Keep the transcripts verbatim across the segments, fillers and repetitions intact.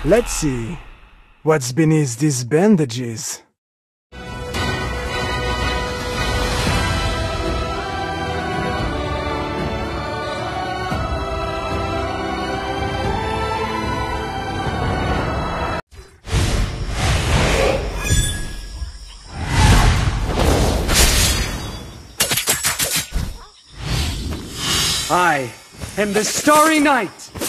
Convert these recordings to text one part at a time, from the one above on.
Let's see. What's beneath these bandages? I am the Starry Night!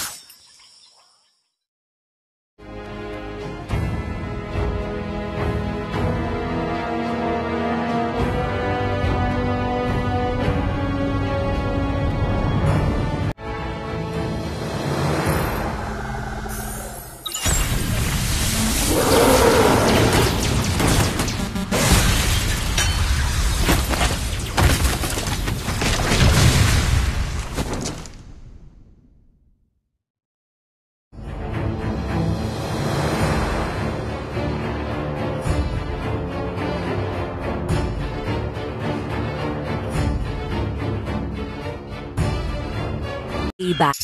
Back.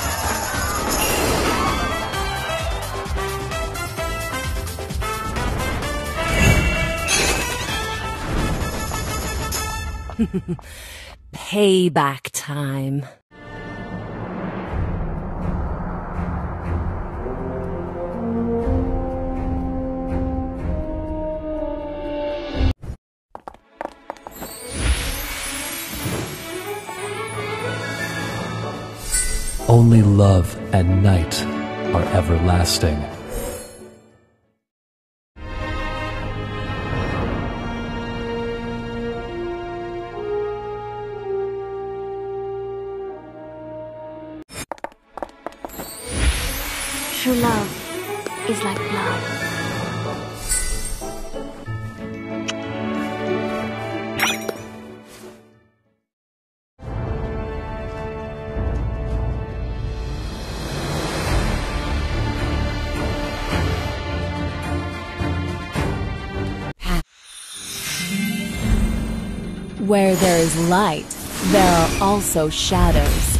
Payback time. Only love and night are everlasting. True love is like blood. Where there is light, there are also shadows.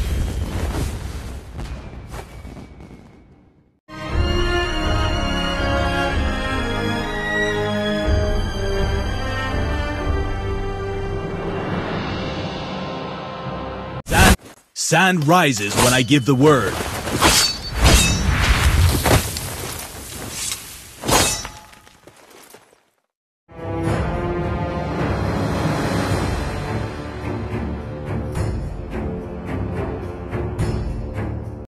Sand, sand rises when I give the word.